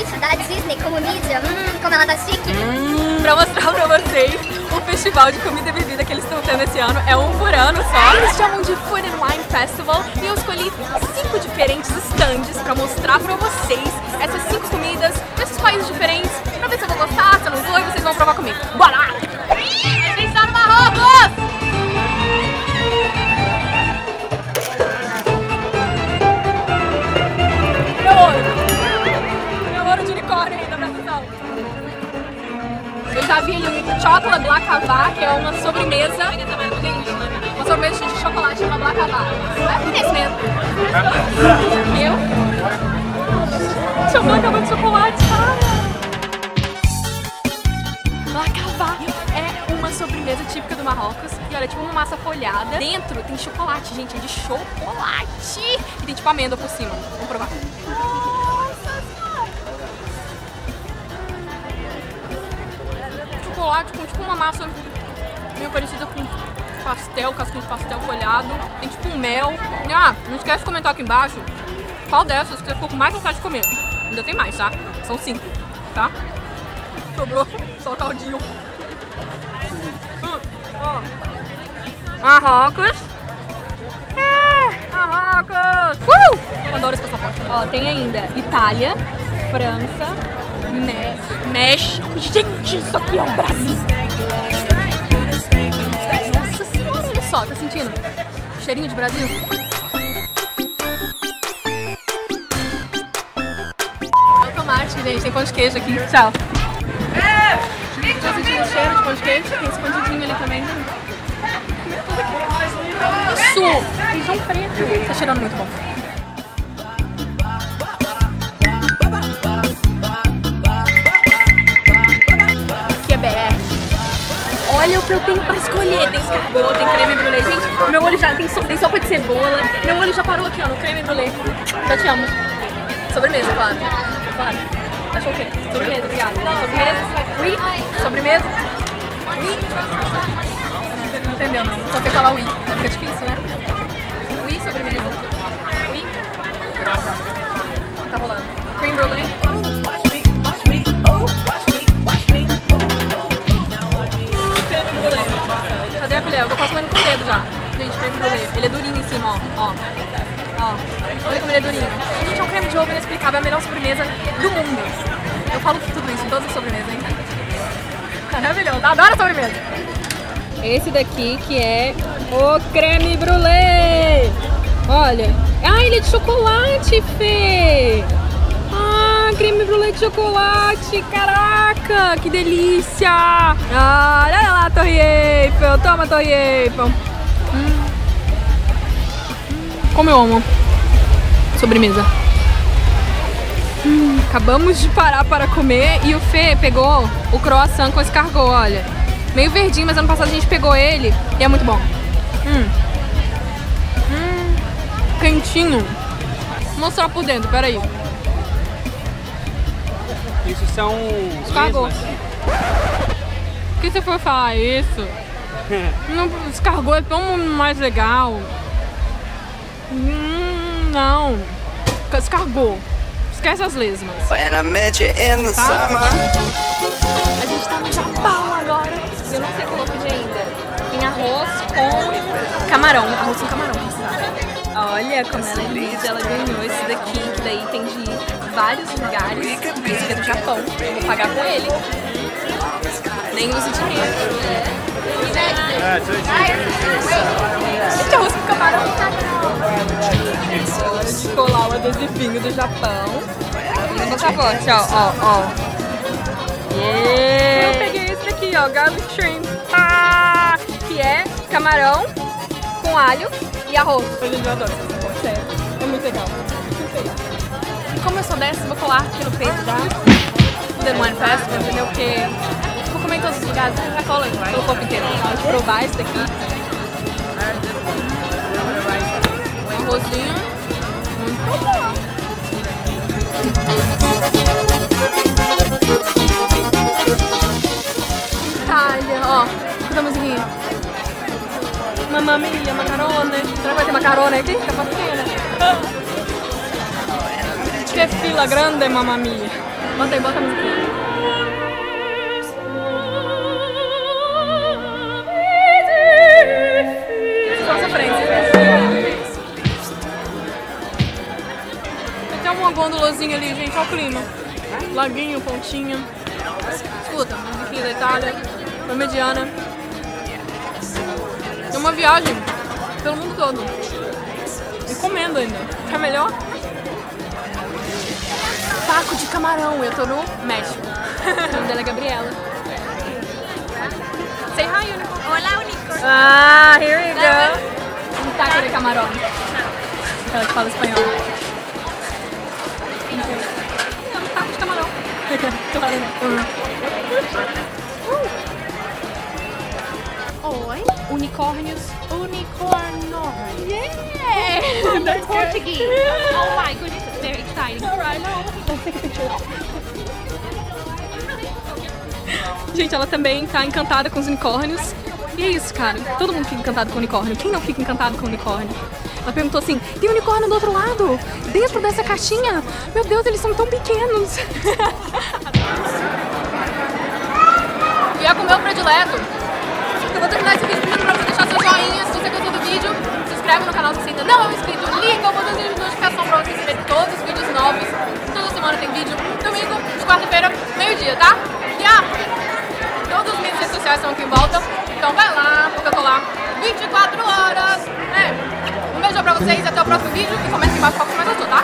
gente da Disney como mídia, como ela tá chique. Pra mostrar pra vocês o festival de comida e bebida que eles estão tendo esse ano. É um por ano só. Eles chamam de Food and Wine Festival e eu escolhi 5 diferentes stands pra mostrar pra vocês essas 5 comidas desses países diferentes pra ver se eu vou gostar, se eu não vou e vocês vão provar comigo. Bora lá! A gente tá no Marrocos! Meu ouro de unicórnio aí da produção. Eu já vi ali um chocolate blacavá, que é uma sobremesa. Uma sobremesa de chocolate chama blacavá. É esse mesmo. Chama blacavá de chocolate, cara. Blacavá é uma sobremesa típica do Marrocos. E olha, é tipo uma massa folhada. Dentro tem chocolate, gente, é de chocolate. E tem tipo amêndoa por cima. Vamos provar. Chocolate com tipo uma massa meio parecida com pastel, casquinha de pastel folhado. Tem tipo um mel. Ah, não esquece de comentar aqui embaixo qual dessas que você ficou com mais vontade de comer. Ainda tem mais, tá? São 5, tá? Sobrou só o caldinho. Marrocos. Marrocos. Eu adoro esse passaporte. Ó, tem ainda Itália, França, México. Gente, isso aqui é o Brasil. Nossa senhora, olha só, tá sentindo? Cheirinho de Brasil? Automático, gente, tem pão de queijo aqui. Tchau. Tô sentindo o cheiro de pão de queijo, tem esse escondidinho ali também. Isso! Feijão preto. Tá cheirando muito bom. Aqui é BR. Olha o que eu tenho pra escolher. Tem escargot, tem creme brulee. Gente, meu olho já tem sopa de cebola. Meu olho já parou aqui, ó, no creme brulee. Já te amo. Sobremesa, claro. Claro. Achou o quê? Sobremesa, obrigada. Sobremesa? Oui? Sobremesa? Oui? Não entendeu, não. Só quer falar oui. Fica difícil, né? Oui, sobremesa. Oui? Tá rolando. Creme brulee. Cadê a colher? Eu tô quase comendo com o dedo já. Gente, creme brulee. Ele é durinho em cima, ó. Ó. Olha como ele é durinho. Gente, é um creme de ovo inexplicável. É a melhor sobremesa do mundo. Eu falo tudo isso em todas as sobremesas, hein? Maravilhoso. Adoro sobremesa. Esse daqui que é o creme brulee. Olha. Ah, ele é de chocolate, Fê. Ah, creme brulee de chocolate. Caraca, que delícia. Ah, olha lá, Torre Eiffel. Toma, Torre Eiffel. Como eu amo sobremesa. Acabamos de parar para comer e o Fê pegou o croissant com escargot, olha. Meio verdinho, mas ano passado a gente pegou ele e é muito bom. Quentinho. Vou mostrar por dentro, peraí. Isso são escargot. Por que você foi falar isso? Escargot é tão mais legal. Não. Escargot. Esquece as lesmas. Tá? A gente tá no Japão agora. Eu não sei o que eu vou pedir ainda. Tem arroz com camarão. Arroz com camarão. Olha como ela é linda. Ela ganhou esse daqui, que daí tem de vários lugares. Esse aqui é do Japão. Eu vou pagar com ele. Nem uso dinheiro. Gente, arroz com camarão. Deixa eu colar o adesivinho do Japão. No passaporte, ó. Eu peguei esse daqui, ó, garlic shrimp. Que é camarão com alho e arroz. Eu adoro esse passaporte, é muito legal. E como eu sou dessa, eu vou colar aqui no peito da The Wine Festival, entendeu? Porque vou comer em todos os lugares, já cola pelo corpo inteiro. Vou provar esse daqui. Um arrozinho. Muito bom. Itália, ó. Escuta a musiquinha. Mamma mia, macarone. Será que vai ter macarone aqui? Fica fazendo. Que fila grande, mamma mia. Bota aí, bota a musiquinha. Só sofrência. Tem até uma gondolazinha ali, gente. Olha o clima. Laguinho, pontinha. Escuta, musiquinha da Itália. Uma mediana. É uma viagem pelo mundo todo. E comendo ainda. Quer melhor? Taco de camarão. Eu tô no México. O nome dela é Gabriela. Say hi, Unicorn. Hola, Unicorn. Ah, here we go. Um taco de camarão. Ela que fala espanhol. Um taco de camarão. Claro, né? Oi. Unicórnios. Unicorno. Yeah! That's Portuguese. Oh my goodness, it's very exciting. Alright, now. Let's take a picture. Gente, ela também tá encantada com os unicórnios. E é isso, cara. Todo mundo fica encantado com unicórnio. Quem não fica encantado com unicórnio? Ela perguntou assim, tem unicórnio do outro lado? Dentro dessa caixinha? Meu Deus, eles são tão pequenos. E é com o meu predileto. Eu vou terminar esse vídeo pedindo pra você deixar seu joinha. Se você gostou do vídeo, se inscreve no canal se você ainda não é inscrito. Liga o botãozinho de notificação pra você receber todos os vídeos novos. Toda semana tem vídeo. Domingo, de quarta-feira, meio-dia, tá? E todas as minhas redes sociais estão aqui em volta. Então vai lá, porque eu tô lá 24 horas. Um beijo pra vocês, até o próximo vídeo. E comenta aqui embaixo qual que você mais gostou, tá?